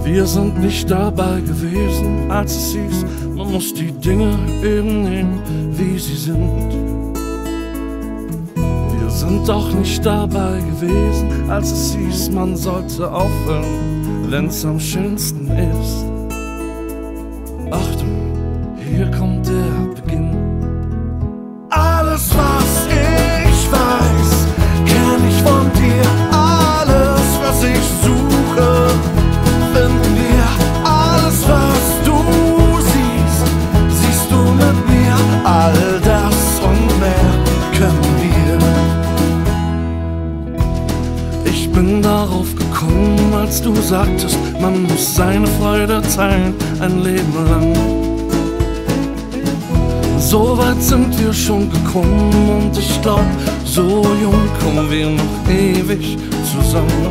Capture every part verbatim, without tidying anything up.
Wir sind nicht dabei gewesen, als es hieß, man muss die Dinge eben nehmen, wie sie sind. Wir sind auch nicht dabei gewesen, als es hieß, man sollte aufhören, wenn's am schönsten ist. Achtung, hier kommt der Beginn. Alles, was ich weiß, kenn ich von dir. Alles, was ich suche, finden wir. Alles, was du siehst, siehst du mit mir. All das und mehr können wir. Ich bin darauf gekommen, als du sagtest, man muss seine Freude teilen, ein Leben lang. So weit sind wir schon gekommen und ich glaub, so jung kommen wir noch ewig zusammen.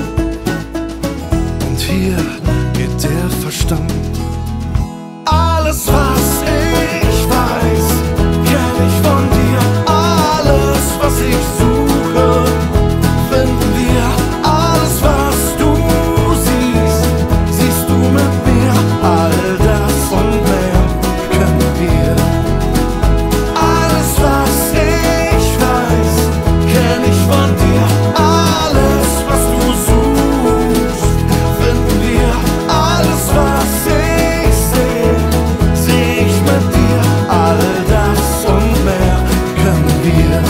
Und hier geht der Verstand. Alles, was ich weiß, kenn ich von dir. Alles, was ich suche, finden wir. Alles, was du siehst, siehst du mit mir. All das und mehr können wir. Alles, was ich weiß, kenn ich von dir. Alles, was du suchst, finden wir. Alles, was ich seh, seh ich mit dir. All das und mehr können wir.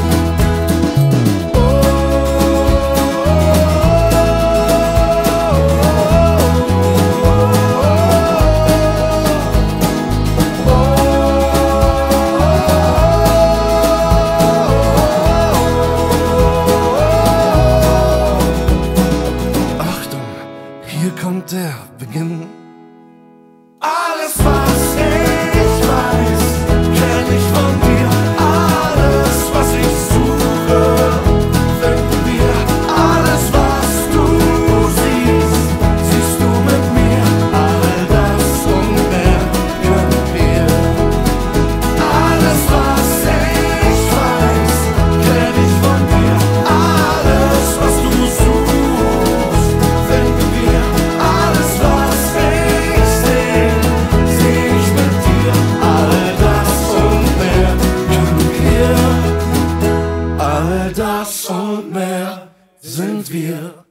Hier kommt der Beginn. Alles, was ich weiß, kenn ich von dir. Alles, was ich suche, finden wir. Alles, was du siehst, siehst du mit mir. All das und mehr können wir. Alles, was ich weiß, kenn ich von dir. Alles, was du suchst, finden wir. Alles, was ich seh, seh ich mit dir. All das und mehr können wir. All das und mehr sind wir.